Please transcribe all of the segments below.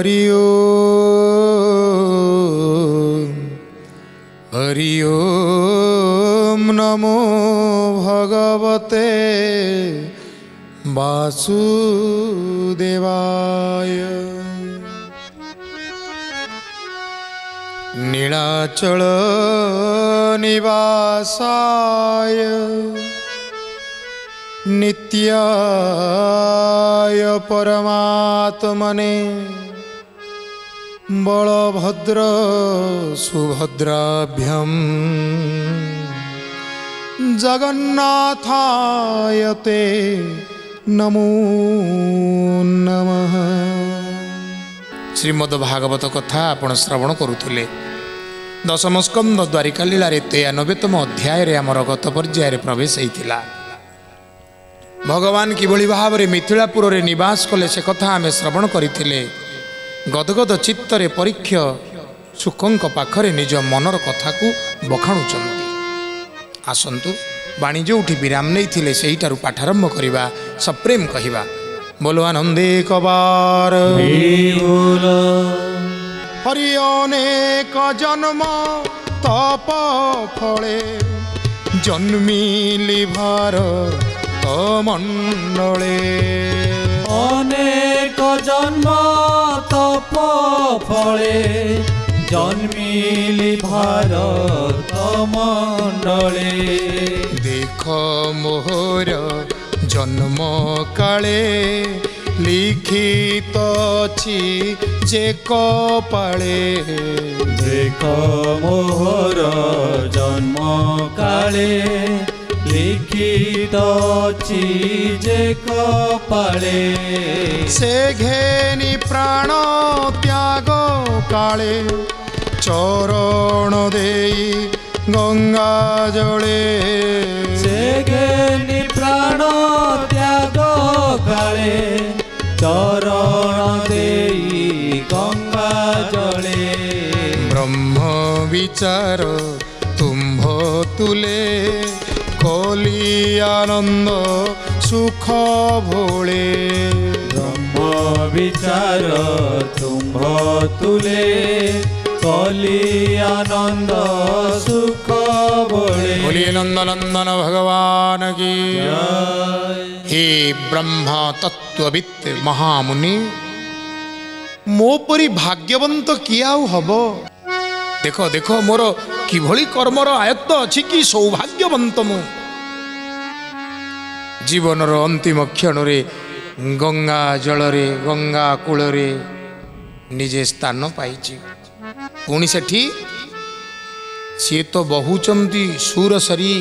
हरि ओम नमो भगवते वासुदेवाय। नीलाचल निवासाय नित्याय परमात्मने बलभद्र सुभद्राभ्यां जगन्नाथाय ते नमो नमः। श्रीमद्भागवत कथा आपण श्रवण करुले। दशम स्कंद द्वारिका लीलार 93तम अध्याय आमर गत पर्यायर प्रवेश होता। भगवान किभली भाव में मिथिलापुर रे निवास कले से कथा आम श्रवण करते। गदगद चित्तरे परीक्ष सुखंक पाखरे निज मनर कथा को बखाणुचंती। आसंतु बाणी जो विराम नहीं से पाठारंभ करवा सप्रेम कहवा। बोलो आनंदे कबार हरि अनेक जन्म तप फले जन्मिली भारत मंडले। अनेक जन्म तप फले जन्मिली भारत मंडले। देख मोहर जन्म काले लिखित अछि जे कपाळे। देख मोहर जन्म काले लिखित अछि जे कपाळे। से घेनी प्राण त्याग काले चरण देई गंगा जले। से घेनी प्राण त्याग काले चरण देई गंगा जले। ब्रह्म विचार तुम्भ तुले कली आनंद सुख भोले। ब्रह्म विचार तुम्भ तुले कली आनंद सुख भोले। बोलिए नंदनंदन भगवान की हे ब्रह्म तत्ववित् महामुनि मो परी भाग्यवंत किए आउ हब। देख देख मोर किभली कर्मर आयत्त अछि कि सौभाग्यवंत मु। जीवनर अंतिम क्षण रे गंगा जलरे गंगा कूलरे निजे स्थान पाइछि। पुणी सेठी सी तो बहुचंती सुरसरी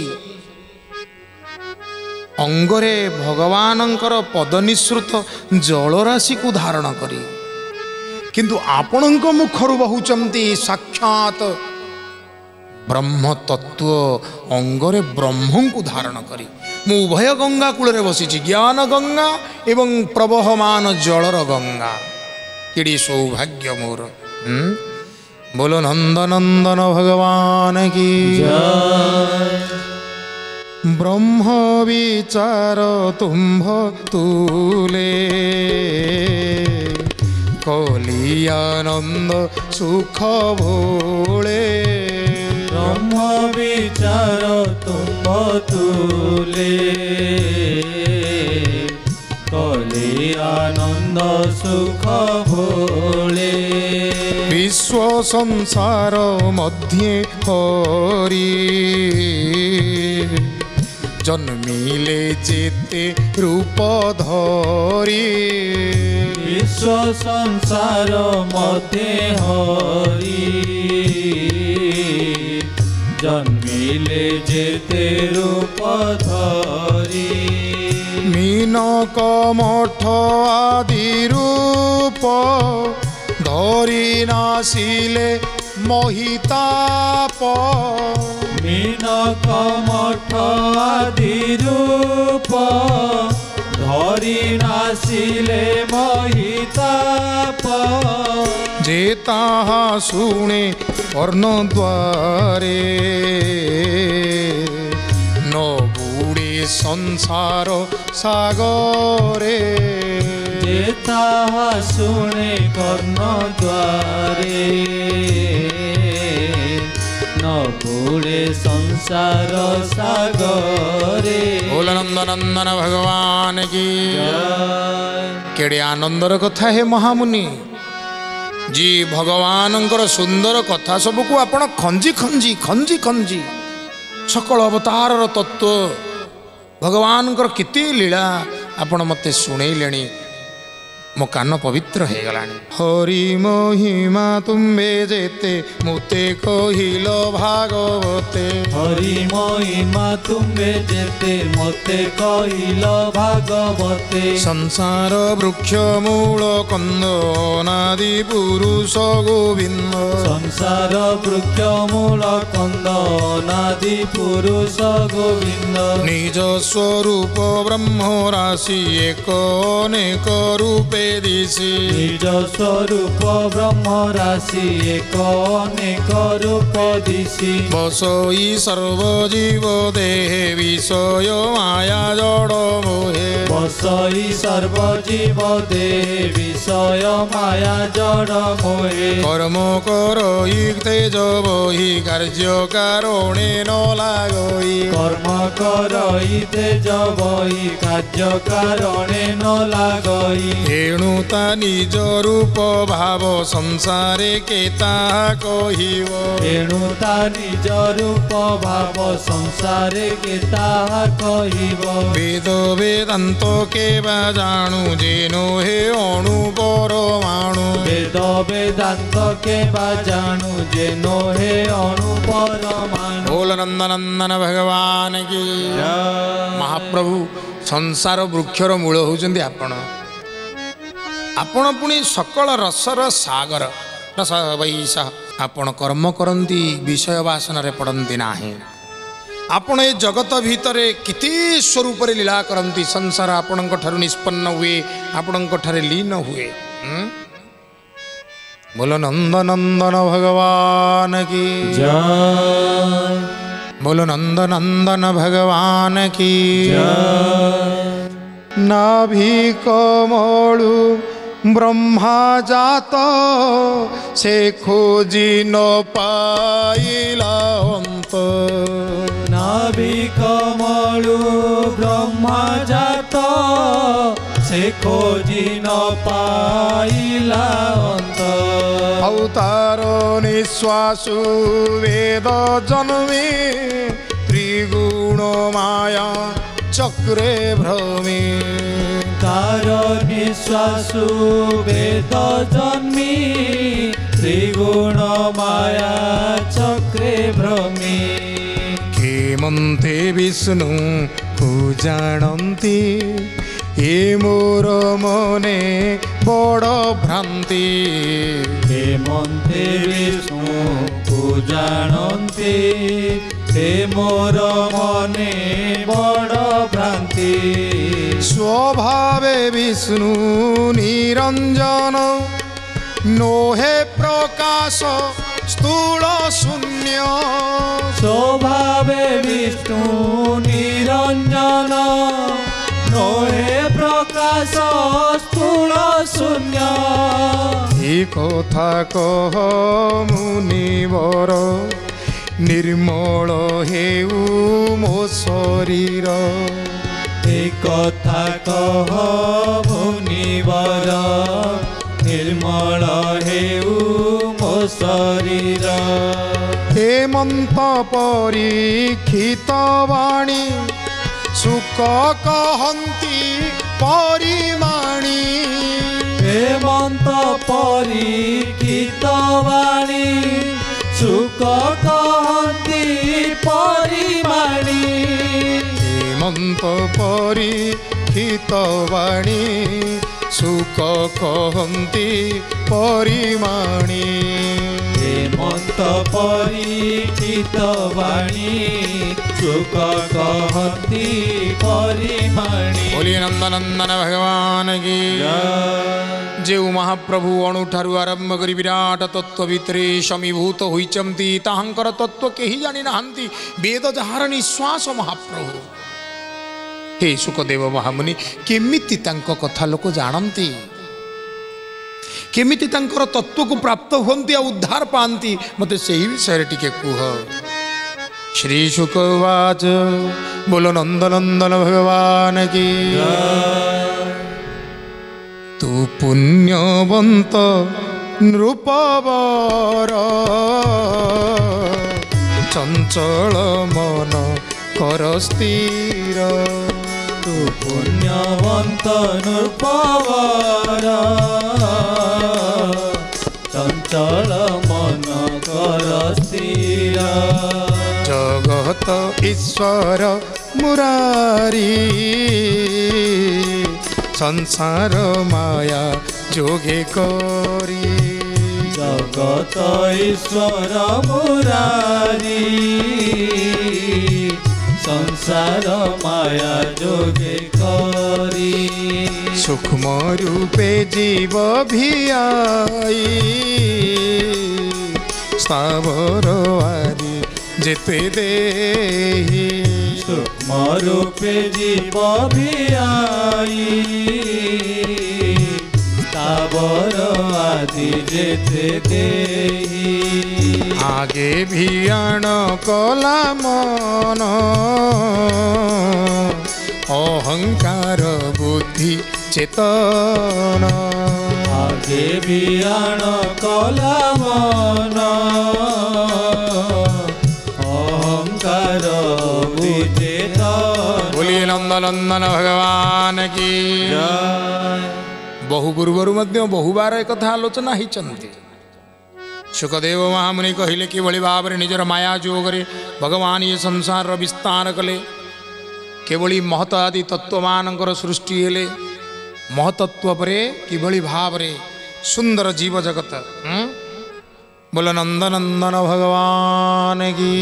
अंगरे भगवानंकर पदनिसृत जलराशि को धारण करी किंतु आपणक मुखरु बहुचंती साक्षात ब्रह्म तत्व अंगरे ब्रह्म को धारण करी। मु उभय गंगा कूल बसी ज्ञान गंगा एवं प्रवहमान जलर गंगा। केड़ी सौभाग्य मोर। बोलो नंदनंदन भगवान की जय। ब्रह्म विचार तुम्भ तुले कली आनंद सुख भोले। ब्रह्म विचार तुम्भ तुले कली आनंद सुख भोले। विश्व संसार मध्ये हरि जन्मिले जेते रूप धरी। विश्व संसार मध्ये हरि जन्मिले जेते रूप धरी। मीनक मठ आदि रूप धरी नासिले मोहिताप। मीनक मठ आदि रूप धरी नासिले मोहिताप। जे ताहा शुणे कर्ण द्वारे न बुड़े संसार सागरे। ताहा शुणे कर्ण द्वारे न बुड़े संसार सागरे। बोल नंदनंदन भगवान की केड़े आनंदर कथा है महामुनि जी भगवान सुंदर कथा सबको आपण खंजी खंजी खंजी खंजी सकल अवतार तत्व भगवान किती लीला आपण मते शुणेले मो कान पवित्र हो गलानी। हरि महिमा तुम्बे जेते मुते कहिल भागवते हरि महिमा तुम्बे जेते मते कहिल भागवते। संसार वृक्ष मूल कंद अनादि पुरुष गोविंद संसार वृक्ष मूल कंद अनादि पुरुष गोविंद। निज स्वरूप ब्रह्म राशि एक अनेक रूपे निज स्वरूप ब्रह्म राशि एक अनेक रूप दिशि। बसई सर्वजीव देहे विषय माया जड़ मोहे बसई सर्वजीव देहे विषय माया जड़ मोहे। कर्म करई तेज बही कार्य कारणे न लागई कर्म करई तेज बही कार्य कारणे न लागई। एणुता निज रूप भाव संसारे के ताहा कहिव एणुता निज रूप भाव संसारे के ताहा कहिव। वेद वेदांत के बा जाणु जेनो हे अणु परमाणु वेद वेदांत के बा जाणु जेनो हे अणु परमाणु। बोल नंदनंदन भगवान की महाप्रभु संसार वृक्षर मूल होउचंदी आपण आपण पुणी सकल रसर सागर रस वैसा आपण कर्म करती विषय वासना पड़ती ना आपण ए जगत भितर किति स्वरूप लीला करती संसार आपण निष्पन्न हुए आपण लीन हुए। बोलो नंदनंदन भगवान की जय। बोलो नंदनंदन भगवान की नाभि कमलु ब्रह्मा जात से खोजी न पाइला अंत। नाभि कमलु ब्रह्मा जात से खोजी न पाइला अंत। अवतार निश्वासु वेद जन्मे त्रिगुण माया चक्रे भ्रमे। तार निश्वासु वेद जन्मी त्रिगुण माया चक्रे भ्रमे। केमन्ते विष्णु को जानती ए मोर मने बड़ भ्रांति। हेमंते विष्णु को जानती हे मोर मने बड़ भ्रांति। स्वभावे विष्णु निरंजन नोहे प्रकाश स्थूल शून्य। स्वभावे विष्णु निरंजन नोहे प्रकाश स्थूल शून्य। एक कथा कह मुनिवर निर्मल हेउ मो शरीर। एक कथा कह मुनिवर निर्मल हेउ मो शरीर। हेमंत परीक्षित वाणी सुख कहती परिमाणी। हेमंत परीक्षित वाणी सुख कहती परिमाणी। हेमंत परीक्षित वाणी सुख कहती परिमाणी। हेमंत परीक्षित वाणी सुख कहती परिमाणी। बोलिए नंदनंदन भगवान की जे महाप्रभु अणुठारु आरंभ करी विराट तत्व भितरे समीभूत होइचंती ताहांकर तत्व केही जानि नाहांती। वेद जहार निश्वास महाप्रभु हे सुखदेव महामुनि केमिति तांको कथा लोक जानती केमिति तांकर तत्व को प्राप्त होती उद्धार पाती मते सही विषय टिके कुह। श्री शुकवाच बोलो नंदनंदन भगवान की तू पुण्यवंत नृपवर चंचल मन कर स्थिर तू पुण्यवंत नृपवर चंचल मन कर स्थिर जगत ईश्वर मुरारी संसार माया जोगे करी जगत ईश्वर मुरारी संसार माया जोगे करी सूक्ष्म रूपे जीव भी आई स्थावर आदि जेते देहि सूक्ष्म रूपे जीव भी आई स्थावर आदि जेते देहि आगे भी आण कला मन अहंकार बुद्धि चेतन आगे भी आण कला मन अहंकार बुद्धि चेतन। बोलिए नंदनंदन भगवान की बहु पूर्वरु मध्य बहुबार एक कथा आलोचना होती। सुखदेव महामुनि कहले कि भली भाव में निजर माया जोगरे भगवान ये संसार विस्तार कले केवली महत आदि तत्वमानंकर सृष्टि हेले महतत्व परे किभली भाव रे सुंदर जीव जगत बोल नंदनंदन भगवान की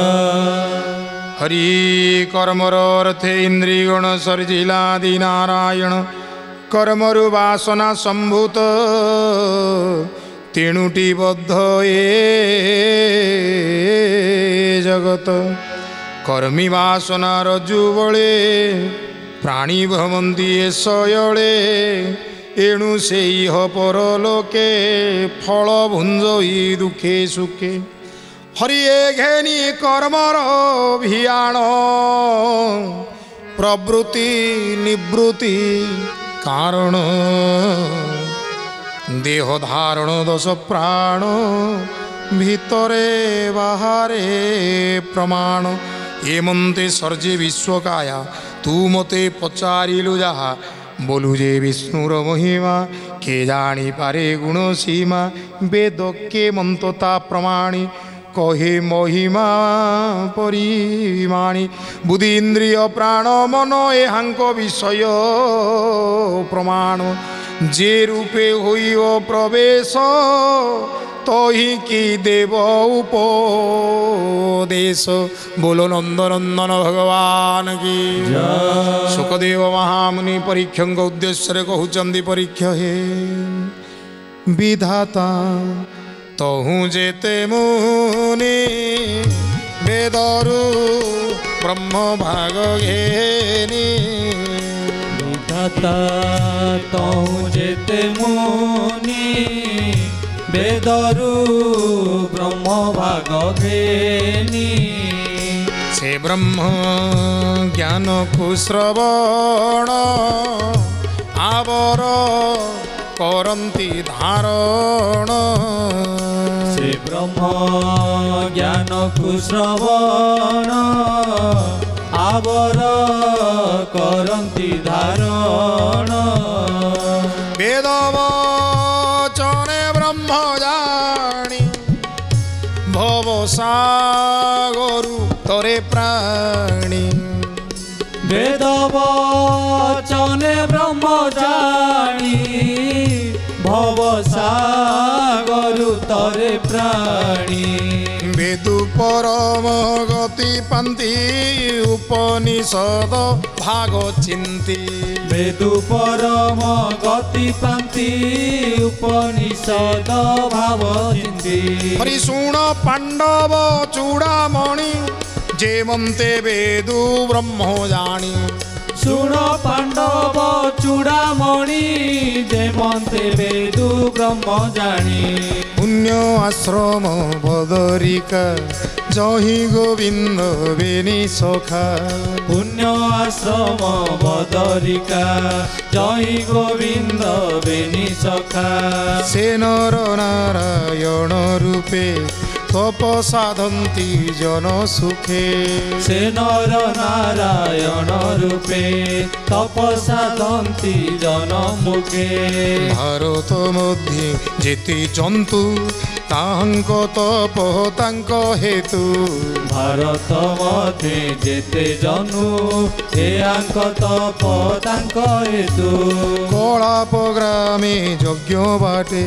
हरि कर्मर अर्थे इंद्रियगण सर्जिलादि नारायण कर्मरु वासना संभूत तेणुटी बद्ध ए जगत कर्मी वासना रज्जु बळे प्राणी भ्रमंती शयळे एणु से परलोके फल भुंजई दुखे सुखे हरिए घेनी कर्मर भियाण प्रवृत्ति निवृत्ति कारण देह धारण दश प्राण भितरे बाहरे प्रमाण एमंते सर्जे विश्वकाया तू मते पचारिलु जहा बोलु जे विष्णुर महिमा के जानी पारे गुण सीमा वेद के मंतता प्रमाणी कहे महिमा परिमाणी बुद्धि इंद्रिय प्राण मन एहांक विषय प्रमाण जे रूपे होइव प्रवेश तही की देव उपदेश बोलो नंदनंदन भगवान की सुखदेव महामुनि परीक्षा उद्देश्य कहते परीक्षा हे विधाता तहु जेते मुनि वेदरु ब्रह्म भाग घेनी विधाता तहु जेते मुनि वेदरु ब्रह्म भाग घेनी से ब्रह्म ज्ञान को श्रवण आवर करन्ति धारण से ब्रह्म ज्ञान को श्रवण आवर करन्ति धारण वेद वचने ब्रह्म जानी भव सागरु तरे प्राणी वेद वचने ब्रह्म जानी भव सागरु तरे प्राणी वेदु परम गति पांति उपनिषद भाग चिंती वेदु परम गति पांति उपनिषद भाव चिंती हरि शुण पांडव चूड़ामणि जेमंते वेदु ब्रह्म जानी ଶୁଣ ପାଣ୍ଡବ ଚୂଡ଼ାମଣି ଯେମନ୍ତେ ବେଦୁ ବ୍ରହ୍ମ ଜାଣି पुण्य आश्रम बदरिका जहि गोविंद बेनी सखा पुण्य आश्रम बदरिका जहि गोविंद बेनी सखा से नर नारायण रूपे तप साधंती जन सुखे से नर नारायण रूपे तप साधंती जन मुखे भारत मध्य जेते जंतु तांक तप तांक हेतु भारत मध्य जेते जनु एआंक तप तांक हेतु कलाप ग्रामे यज्ञ बाटे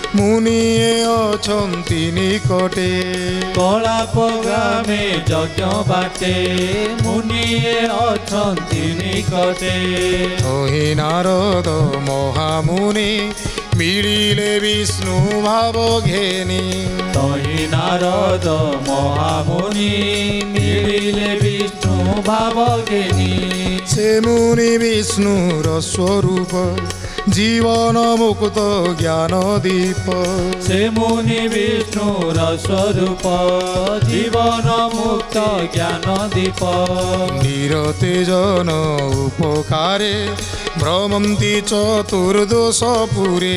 मुनिए अछंती निकटे कलाप ग्रामे यज्ञ बाटे मुनिए अछंती निकटे ओहि नारद महामुनि मिलिले विष्णु भाव घेनी तहि नारद महामुनि मिलिले विष्णु भाव घेनी से मुनि विष्णुर स्वरूप जीवन मुक्त ज्ञान दीप से मुनि विष्णुर स्वरूप जीवन मुक्त ज्ञान दीप निरते जन उपकारे भ्रमन्ति चतुर्दश पुरे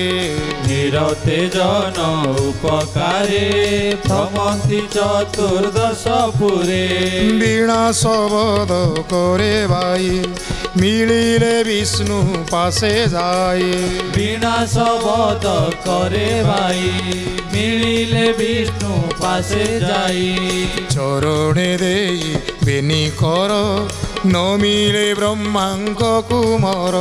निरते जन उपकारे भ्रमन्ति चतुर्दश पुरे वीणा शब्द करे भाई मिलिले विष्णु पासे जाए वीणा शब्द करे भाई मिलिले विष्णु पासे जाई चरणे देई बेनी कर न मिले ब्रह्मांक कुमार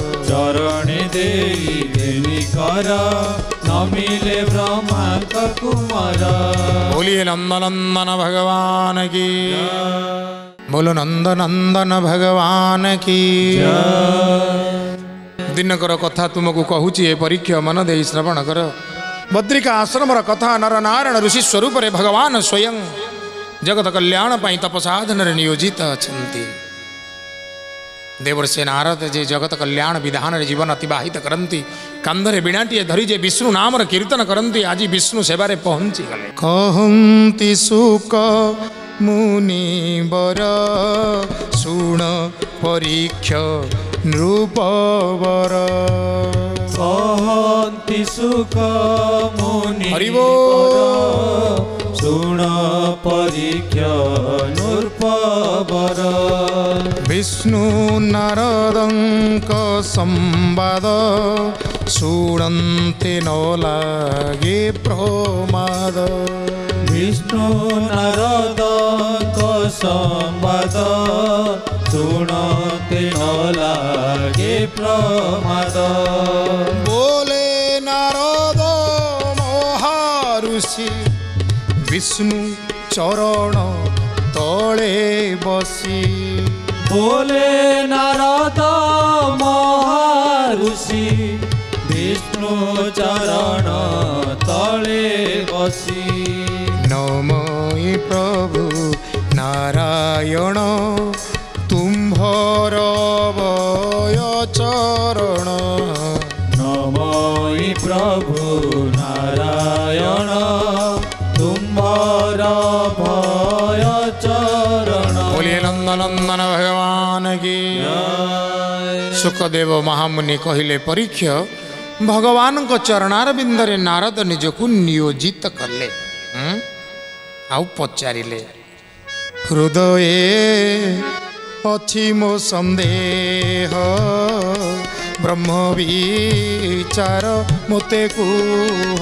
चरणे देई बेनी कर न मिले ब्रह्मांक कुमार बोलिए नंदनंदन भगवान की बोलो नंदनंदन भगवान की दिनकर कथा तुमको कहूची ए परीक्षा मन दे श्रवण कर बद्रिका आश्रम कथा नर नारायण ऋषि स्वरूप रे भगवान स्वयं जगत कल्याण पाई तपसाधन नियोजित अछंती देवर्षि नारद जे जगत कल्याण विधान रे जीवन अतिवाहित करती कांधरे बीणाटीए धरी जे विष्णु नाम कीर्तन करती आज विष्णु सेवारे पहुंची गले कहंती सुख मुनि बर शुण परीक्ष नृपवर कहन्ति सुख मुनि हरि बोल शुण परीक्ष नृपवर विष्णु नारदंक संवाद शुणन्ते न लागे प्रमाद विष्णु नारदंक संवाद शुणते न लागे प्रमाद बोले नारद महर्षि विष्णु चरण तले बसी बोले नारद महर्षि विष्णु चरण तले बसी नमोई प्रभु नारायण तुम्भर भय चरण नमोई प्रभु नारायण तुम्हारा भय चरण बोलिए नंदनंदन भगवान की सुखदेव महामुनि कहिले परीक्ष भगवान को चरणार बिंदरे नारद निजकु नियोजित कले आउ पचारिले हृदये अछि मो संदेह ब्रह्म विचार मोते कुह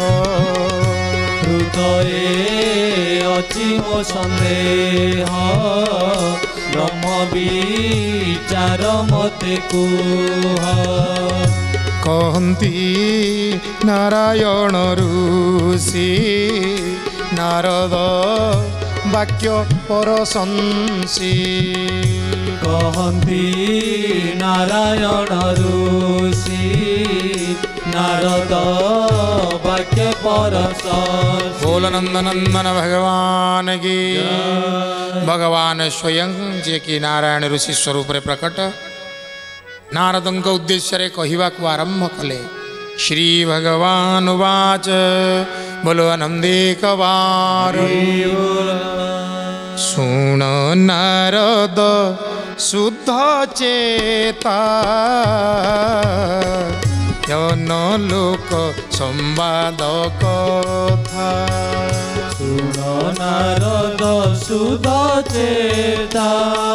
हृदये अछि मो संदेह ब्रह्म विचार मते कुह कहन्ति नारायण ऋषि नारद वाक्य परशंसी कहन्ति नारायण ऋषि नारद वाक्य परशंसी बोल नंदनंदन भगवान की भगवान स्वयं जे कि नारायण ऋषि स्वरूप रे प्रकट नारदଙ୍କ उद्देश्य कहवाक आरंभ कले। श्री भगवान उवाच बोलो आनंदिक वार। सुन नारद शुद्ध चेता जन लोक संवाद कथा। सुन नारद शुद्ध चेता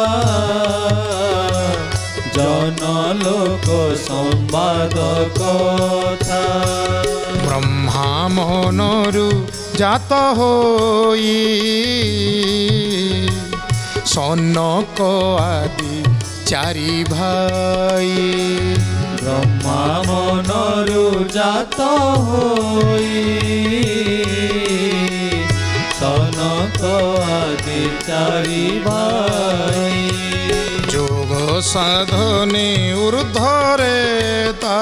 जन लोक संवाद कथा। ब्रह्मा मनरु जात होई सनक आदि चारि भाई। ब्रह्मा मनरु जात होई सनक आदि चारि भाई। जोग साधने ऊर्ध्वरे ता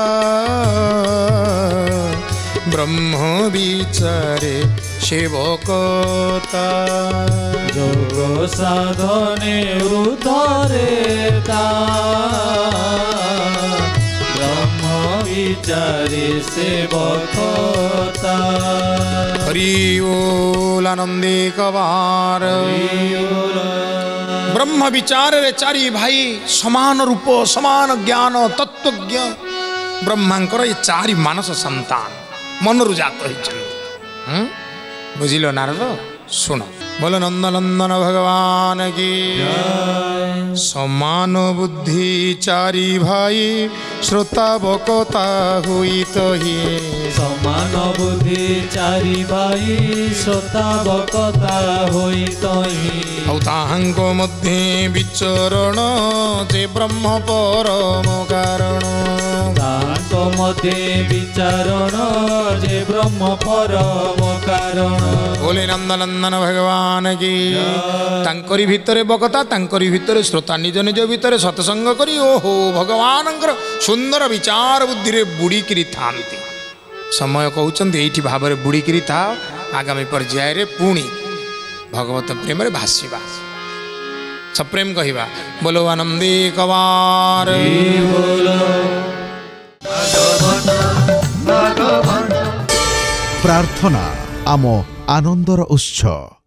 ब्रह्म विचारे सेवकता। जोग साधने ऊर्ध्वरे ता ब्रह्म विचारे सेवकता। हरि बोल आनंदिक वार। ब्रह्म विचार रे चारि भाई समान रूप समान ज्ञान तत्वज्ञ ब्रह्मांकर ये चारि मानस संतान मनरु जात होइछन। बुझिलो नारद सुन बोलो नंदनंदन भगवान की समान बुद्धि चारि भाई श्रोता बकता हुई तो ही। समान बुद्धि चारि भाई श्रोता बकता हुई तो ही। ताहांको मध्य विचरण जे ब्रह्म परम कारण। ताहांको मध्य विचरण जे ब्रह्म परम कारण। बोले नंदनंदन भगवान की तांकरी भितरे बकता तांकरी भितरे श्रोता निज निज भितरे सत्संग करी ओहो भगवानंकर सुंदर विचार बुद्धि रे बुड़ी किरी थांती। समय कहउचंदी एठी भाबरे बुड़ी किरी था आगामी पर्याय रे पुणी भगवत प्रेम रे भासीबा सप्रेम कहिबा। बोलो आनंदिक वार। प्रार्थना आम आनंदर उत्स।